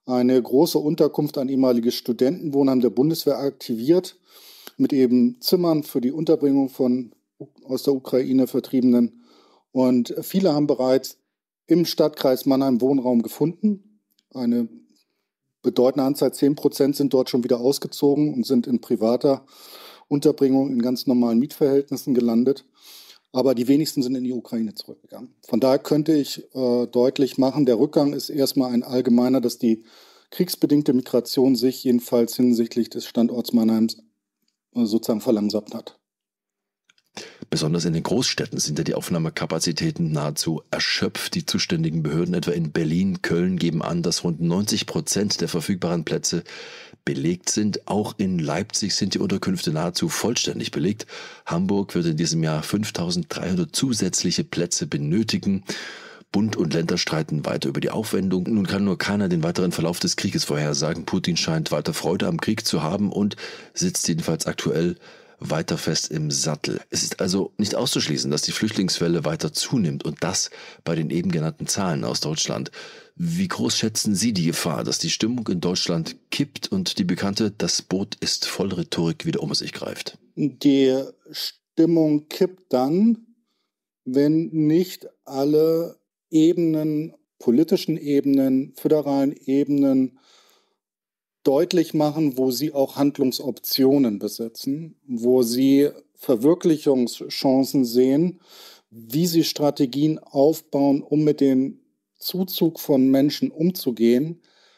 eine große Unterkunft, ein ehemaliges Studentenwohnheim der Bundeswehr aktiviert, mit eben Zimmern für die Unterbringung von aus der Ukraine Vertriebenen. Und viele haben bereits im Stadtkreis Mannheim Wohnraum gefunden. Eine bedeutende Anzahl, zehn Prozent, sind dort schon wieder ausgezogen und sind in privater Unterbringung in ganz normalen Mietverhältnissen gelandet. Aber die wenigsten sind in die Ukraine zurückgegangen. Von daher könnte ich äh, deutlich machen, der Rückgang ist erstmal ein allgemeiner, dass die kriegsbedingte Migration sich jedenfalls hinsichtlich des Standorts Mannheims äh, sozusagen verlangsamt hat. Besonders in den Großstädten sind ja die Aufnahmekapazitäten nahezu erschöpft. Die zuständigen Behörden etwa in Berlin, Köln geben an, dass rund neunzig Prozent der verfügbaren Plätze belegt sind. Auch in Leipzig sind die Unterkünfte nahezu vollständig belegt. Hamburg wird in diesem Jahr fünftausenddreihundert zusätzliche Plätze benötigen. Bund und Länder streiten weiter über die Aufwendung. Nun kann nur keiner den weiteren Verlauf des Krieges vorhersagen. Putin scheint weiter Freude am Krieg zu haben und sitzt jedenfalls aktuell weiter fest im Sattel. Es ist also nicht auszuschließen, dass die Flüchtlingswelle weiter zunimmt und das bei den eben genannten Zahlen aus Deutschland. Wie groß schätzen Sie die Gefahr, dass die Stimmung in Deutschland kippt und die bekannte "Das Boot ist voll" Rhetorik wieder um sich greift? Die Stimmung kippt dann, wenn nicht alle Ebenen, politischen Ebenen, föderalen Ebenen deutlich machen, wo sie auch Handlungsoptionen besitzen, wo sie Verwirklichungschancen sehen, wie sie Strategien aufbauen, um mit dem Zuzug von Menschen umzugehen.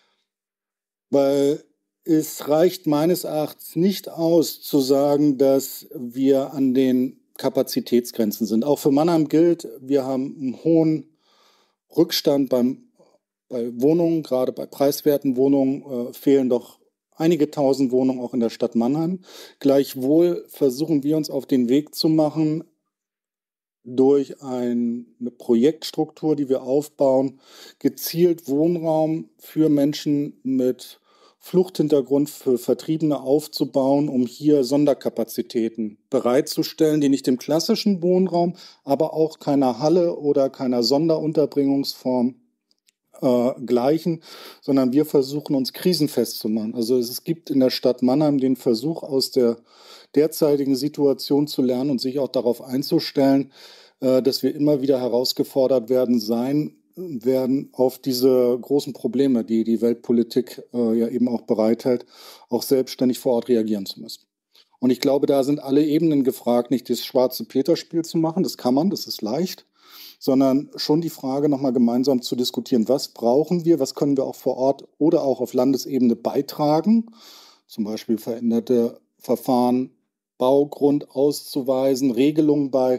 Weil es reicht meines Erachtens nicht aus, zu sagen, dass wir an den Kapazitätsgrenzen sind. Auch für Mannheim gilt, wir haben einen hohen Rückstand beim Bei Wohnungen, gerade bei preiswerten Wohnungen, äh, fehlen doch einige tausend Wohnungen auch in der Stadt Mannheim. Gleichwohl versuchen wir uns auf den Weg zu machen, durch ein, eine Projektstruktur, die wir aufbauen, gezielt Wohnraum für Menschen mit Fluchthintergrund, für Vertriebene aufzubauen, um hier Sonderkapazitäten bereitzustellen, die nicht dem klassischen Wohnraum, aber auch keiner Halle oder keiner Sonderunterbringungsform Äh, gleichen, sondern wir versuchen uns krisenfest zu machen. Also es gibt in der Stadt Mannheim den Versuch, aus der derzeitigen Situation zu lernen und sich auch darauf einzustellen, äh, dass wir immer wieder herausgefordert werden sein werden, auf diese großen Probleme, die die Weltpolitik äh, ja eben auch bereithält, auch selbstständig vor Ort reagieren zu müssen. Und ich glaube, da sind alle Ebenen gefragt, nicht das schwarze Peter-Spiel zu machen, das kann man, das ist leicht, sondern schon die Frage nochmal gemeinsam zu diskutieren, was brauchen wir, was können wir auch vor Ort oder auch auf Landesebene beitragen, zum Beispiel veränderte Verfahren, Baugrund auszuweisen, Regelungen bei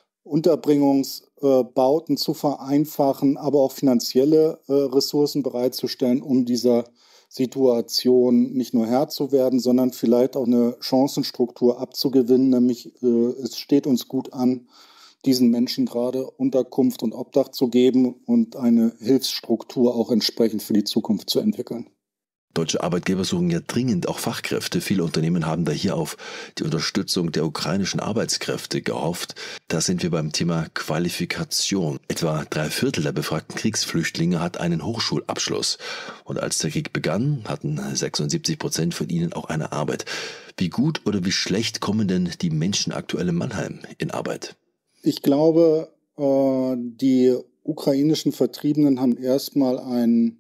Unterbringungsbauten äh, zu vereinfachen, aber auch finanzielle äh, Ressourcen bereitzustellen, um dieser Situation nicht nur Herr zu werden, sondern vielleicht auch eine Chancenstruktur abzugewinnen, nämlich äh, es steht uns gut an, diesen Menschen gerade Unterkunft und Obdach zu geben und eine Hilfsstruktur auch entsprechend für die Zukunft zu entwickeln. Deutsche Arbeitgeber suchen ja dringend auch Fachkräfte. Viele Unternehmen haben da hier auf die Unterstützung der ukrainischen Arbeitskräfte gehofft. Da sind wir beim Thema Qualifikation. Etwa drei Viertel der befragten Kriegsflüchtlinge hat einen Hochschulabschluss. Und als der Krieg begann, hatten sechsundsiebzig Prozent von ihnen auch eine Arbeit. Wie gut oder wie schlecht kommen denn die Menschen aktuell in Mannheim in Arbeit? Ich glaube, die ukrainischen Vertriebenen haben erstmal einen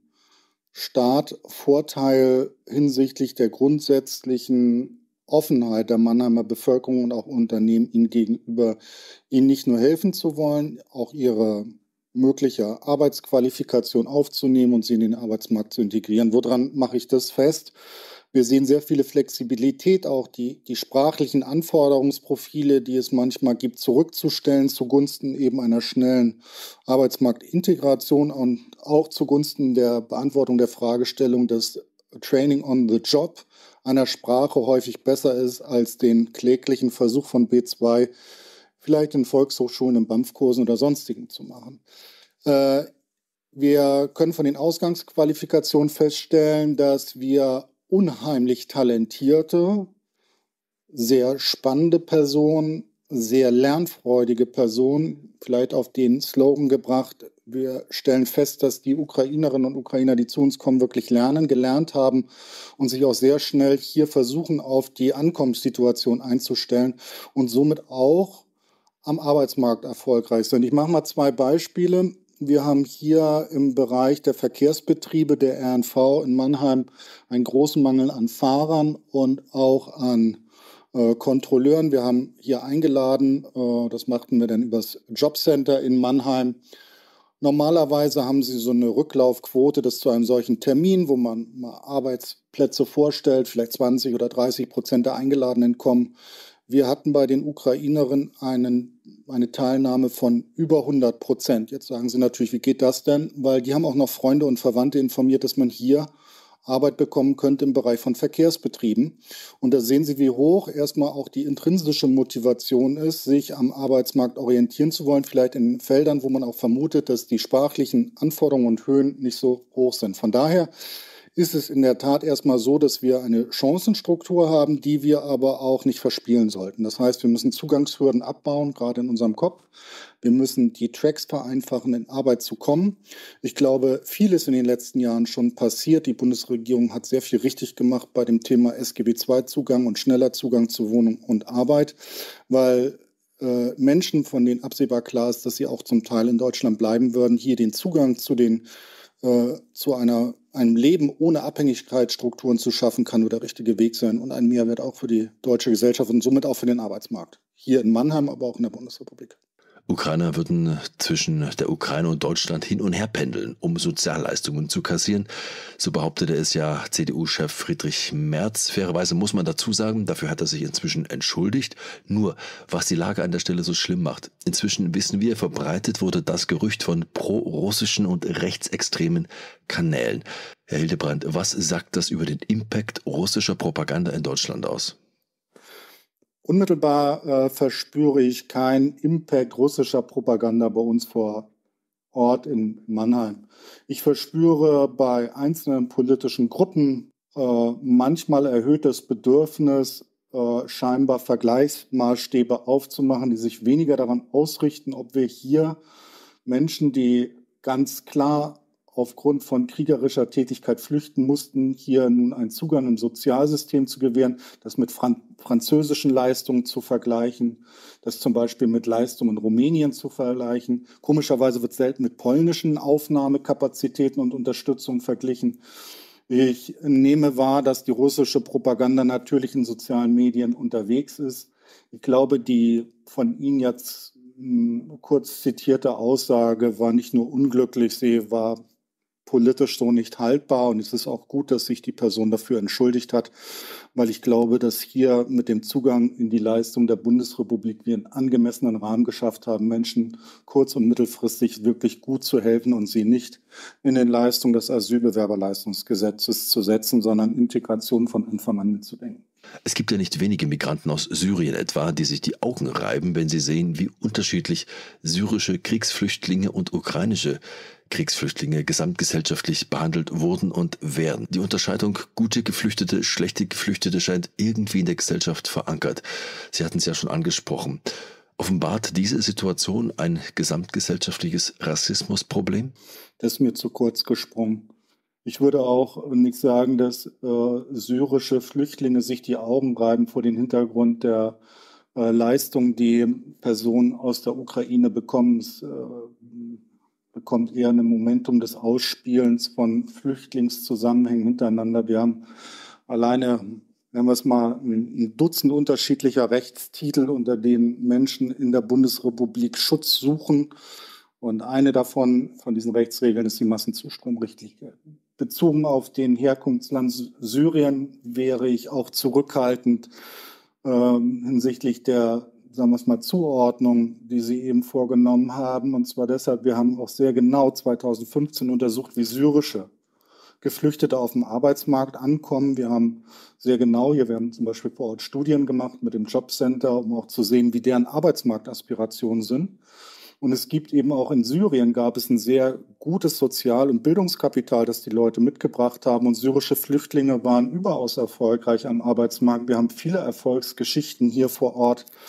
Startvorteil hinsichtlich der grundsätzlichen Offenheit der Mannheimer Bevölkerung und auch Unternehmen ihnen gegenüber, ihnen nicht nur helfen zu wollen, auch ihre mögliche Arbeitsqualifikation aufzunehmen und sie in den Arbeitsmarkt zu integrieren. Woran mache ich das fest? Wir sehen sehr viele Flexibilität, auch die, die sprachlichen Anforderungsprofile, die es manchmal gibt, zurückzustellen zugunsten eben einer schnellen Arbeitsmarktintegration und auch zugunsten der Beantwortung der Fragestellung, dass Training on the Job einer Sprache häufig besser ist als den kläglichen Versuch von B zwei, vielleicht in Volkshochschulen, in B A M F-Kursen oder sonstigen zu machen. Äh, wir können von den Ausgangsqualifikationen feststellen, dass wir unheimlich talentierte, sehr spannende Personen, sehr lernfreudige Personen, vielleicht auf den Slogan gebracht, Wir stellen fest, dass die Ukrainerinnen und Ukrainer, die zu uns kommen, wirklich lernen, gelernt haben und sich auch sehr schnell hier versuchen, auf die Ankommenssituation einzustellen und somit auch am Arbeitsmarkt erfolgreich sind. Ich mache mal zwei Beispiele. Wir haben hier im Bereich der Verkehrsbetriebe der R N V in Mannheim einen großen Mangel an Fahrern und auch an äh, Kontrolleuren. Wir haben hier eingeladen, äh, das machten wir dann übers Jobcenter in Mannheim. Normalerweise haben sie so eine Rücklaufquote, dass zu einem solchen Termin, wo man mal Arbeitsplätze vorstellt, vielleicht zwanzig oder dreißig Prozent der Eingeladenen kommen. Wir hatten bei den Ukrainerinnen einen, eine Teilnahme von über hundert Prozent. Jetzt sagen Sie natürlich, wie geht das denn? Weil die haben auch noch Freunde und Verwandte informiert, dass man hier Arbeit bekommen könnte im Bereich von Verkehrsbetrieben. Und da sehen Sie, wie hoch erstmal auch die intrinsische Motivation ist, sich am Arbeitsmarkt orientieren zu wollen, vielleicht in Feldern, wo man auch vermutet, dass die sprachlichen Anforderungen und Höhen nicht so hoch sind. Von daher ist es in der Tat erstmal so, dass wir eine Chancenstruktur haben, die wir aber auch nicht verspielen sollten. Das heißt, wir müssen Zugangshürden abbauen, gerade in unserem Kopf. Wir müssen die Tracks vereinfachen, in Arbeit zu kommen. Ich glaube, vieles in den letzten Jahren schon passiert. Die Bundesregierung hat sehr viel richtig gemacht bei dem Thema S G B zwei Zugang und schneller Zugang zu Wohnung und Arbeit, weil äh, Menschen, von denen absehbar klar ist, dass sie auch zum Teil in Deutschland bleiben würden, hier den Zugang zu den äh, zu einer einem Leben ohne Abhängigkeitsstrukturen zu schaffen, kann nur der richtige Weg sein und ein Mehrwert auch für die deutsche Gesellschaft und somit auch für den Arbeitsmarkt. Hier in Mannheim, aber auch in der Bundesrepublik. Ukrainer würden zwischen der Ukraine und Deutschland hin und her pendeln, um Sozialleistungen zu kassieren. So behauptete es ja C D U-Chef Friedrich Merz. Fairerweise muss man dazu sagen, dafür hat er sich inzwischen entschuldigt. Nur, was die Lage an der Stelle so schlimm macht. Inzwischen wissen wir, verbreitet wurde das Gerücht von pro-russischen und rechtsextremen Kanälen. Herr Hildebrand, was sagt das über den Impact russischer Propaganda in Deutschland aus? Unmittelbar äh, verspüre ich keinen Impact russischer Propaganda bei uns vor Ort in Mannheim. Ich verspüre bei einzelnen politischen Gruppen äh, manchmal erhöhtes Bedürfnis, äh, scheinbar Vergleichsmaßstäbe aufzumachen, die sich weniger daran ausrichten, ob wir hier Menschen, die ganz klar aufgrund von kriegerischer Tätigkeit flüchten mussten, hier nun einen Zugang im Sozialsystem zu gewähren, das mit Fran- französischen Leistungen zu vergleichen, das zum Beispiel mit Leistungen in Rumänien zu vergleichen. Komischerweise wird selten mit polnischen Aufnahmekapazitäten und Unterstützung verglichen. Ich nehme wahr, dass die russische Propaganda natürlich in sozialen Medien unterwegs ist. Ich glaube, die von Ihnen jetzt mh, kurz zitierte Aussage war nicht nur unglücklich, sie war politisch so nicht haltbar und es ist auch gut, dass sich die Person dafür entschuldigt hat, weil ich glaube, dass hier mit dem Zugang in die Leistung der Bundesrepublik wir einen angemessenen Rahmen geschafft haben, Menschen kurz- und mittelfristig wirklich gut zu helfen und sie nicht in den Leistungen des Asylbewerberleistungsgesetzes zu setzen, sondern Integration von Anfang an mitzudenken. Es gibt ja nicht wenige Migranten aus Syrien etwa, die sich die Augen reiben, wenn sie sehen, wie unterschiedlich syrische Kriegsflüchtlinge und ukrainische Kriegsflüchtlinge gesamtgesellschaftlich behandelt wurden und werden. Die Unterscheidung gute Geflüchtete, schlechte Geflüchtete scheint irgendwie in der Gesellschaft verankert. Sie hatten es ja schon angesprochen. Offenbart diese Situation ein gesamtgesellschaftliches Rassismusproblem? Das ist mir zu kurz gesprungen. Ich würde auch nicht sagen, dass äh, syrische Flüchtlinge sich die Augen reiben vor dem Hintergrund der äh, Leistung, die Personen aus der Ukraine bekommen. Es äh, bekommt eher ein Momentum des Ausspielens von Flüchtlingszusammenhängen hintereinander. Wir haben alleine, nennen wir es mal, ein Dutzend unterschiedlicher Rechtstitel, unter denen Menschen in der Bundesrepublik Schutz suchen. Und eine davon, von diesen Rechtsregeln, ist die Massenzustromrichtlinie. Bezogen auf den Herkunftsland Syrien wäre ich auch zurückhaltend äh, hinsichtlich der, sagen wir es mal, Zuordnung, die Sie eben vorgenommen haben. Und zwar deshalb, wir haben auch sehr genau zweitausendfünfzehn untersucht, wie syrische Geflüchtete auf dem Arbeitsmarkt ankommen. Wir haben sehr genau hier, wir haben zum Beispiel vor Ort Studien gemacht mit dem Jobcenter, um auch zu sehen, wie deren Arbeitsmarktaspirationen sind. Und es gibt eben auch in Syrien, gab es ein sehr gutes Sozial- und Bildungskapital, das die Leute mitgebracht haben. Und syrische Flüchtlinge waren überaus erfolgreich am Arbeitsmarkt. Wir haben viele Erfolgsgeschichten hier vor Ort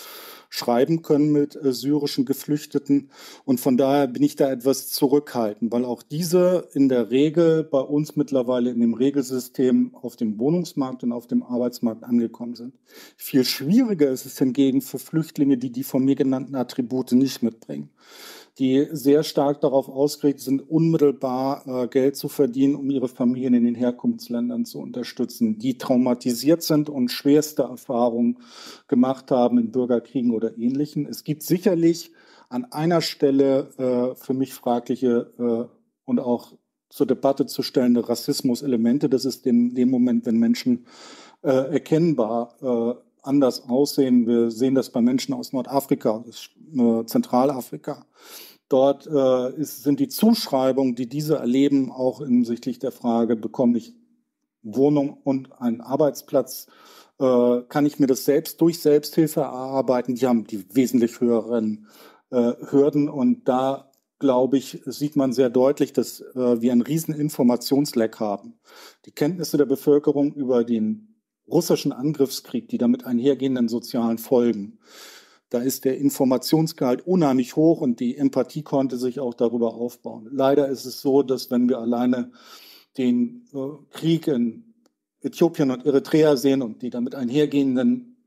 schreiben können mit äh, syrischen Geflüchteten. Und von daher bin ich da etwas zurückhaltend, weil auch diese in der Regel bei uns mittlerweile in dem Regelsystem auf dem Wohnungsmarkt und auf dem Arbeitsmarkt angekommen sind. Viel schwieriger ist es hingegen für Flüchtlinge, die die von mir genannten Attribute nicht mitbringen, die sehr stark darauf ausgerichtet sind, unmittelbar äh, Geld zu verdienen, um ihre Familien in den Herkunftsländern zu unterstützen, die traumatisiert sind und schwerste Erfahrungen gemacht haben in Bürgerkriegen oder Ähnlichem. Es gibt sicherlich an einer Stelle äh, für mich fragliche äh, und auch zur Debatte zu stellende Rassismuselemente. Das ist in dem Moment, wenn Menschen äh, erkennbar äh, anders aussehen. Wir sehen das bei Menschen aus Nordafrika, äh, Zentralafrika. Dort äh, ist, sind die Zuschreibungen, die diese erleben, auch hinsichtlich der Frage, bekomme ich Wohnung und einen Arbeitsplatz, äh, kann ich mir das selbst durch Selbsthilfe erarbeiten. Die haben die wesentlich höheren äh, Hürden und da, glaube ich, sieht man sehr deutlich, dass äh, wir einen riesen Informationsleck haben. Die Kenntnisse der Bevölkerung über den russischen Angriffskrieg, die damit einhergehenden sozialen Folgen, da ist der Informationsgehalt unheimlich hoch und die Empathie konnte sich auch darüber aufbauen. Leider ist es so, dass wenn wir alleine den äh, Krieg in Äthiopien und Eritrea sehen und die damit einhergehenden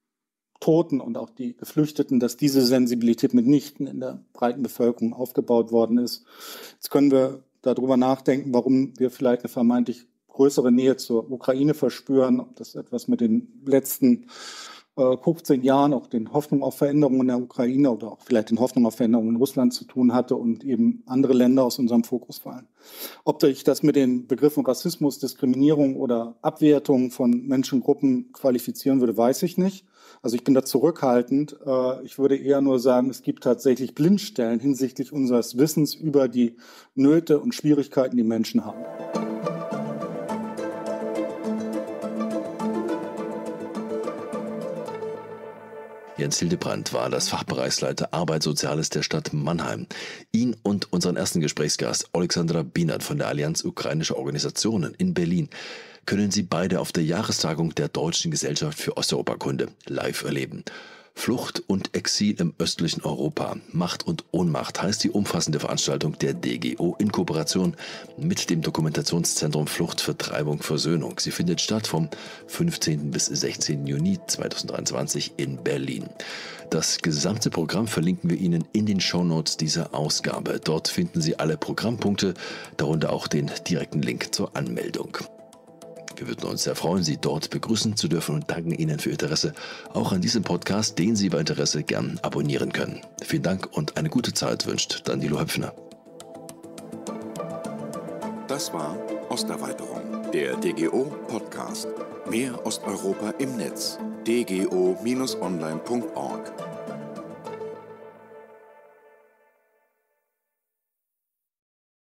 Toten und auch die Geflüchteten, dass diese Sensibilität mitnichten in der breiten Bevölkerung aufgebaut worden ist. Jetzt können wir darüber nachdenken, warum wir vielleicht eine vermeintlich größere Nähe zur Ukraine verspüren, ob das etwas mit den letzten äh, fünfzehn Jahren, auch den Hoffnung auf Veränderungen in der Ukraine oder auch vielleicht den Hoffnung auf Veränderungen in Russland zu tun hatte und eben andere Länder aus unserem Fokus fallen. Ob ich das mit den Begriffen Rassismus, Diskriminierung oder Abwertung von Menschengruppen qualifizieren würde, weiß ich nicht. Also ich bin da zurückhaltend. Äh, ich würde eher nur sagen, es gibt tatsächlich Blindstellen hinsichtlich unseres Wissens über die Nöte und Schwierigkeiten, die Menschen haben. Jens Hildebrandt war das Fachbereichsleiter Arbeit Soziales der Stadt Mannheim. Ihn und unseren ersten Gesprächsgast Alexandra Bienert von der Allianz Ukrainischer Organisationen in Berlin können Sie beide auf der Jahrestagung der Deutschen Gesellschaft für Osteuropakunde live erleben. Flucht und Exil im östlichen Europa. Macht und Ohnmacht heißt die umfassende Veranstaltung der D G O in Kooperation mit dem Dokumentationszentrum Flucht, Vertreibung, Versöhnung. Sie findet statt vom fünfzehnten bis sechzehnten Juni zweitausenddreiundzwanzig in Berlin. Das gesamte Programm verlinken wir Ihnen in den Shownotes dieser Ausgabe. Dort finden Sie alle Programmpunkte, darunter auch den direkten Link zur Anmeldung. Wir würden uns sehr freuen, Sie dort begrüßen zu dürfen und danken Ihnen für Ihr Interesse, auch an diesem Podcast, den Sie bei Interesse gern abonnieren können. Vielen Dank und eine gute Zeit wünscht Danilo Höpfner. Das war Osterweiterung, der D G O-Podcast. Mehr Osteuropa im Netz. d g o Bindestrich online punkt org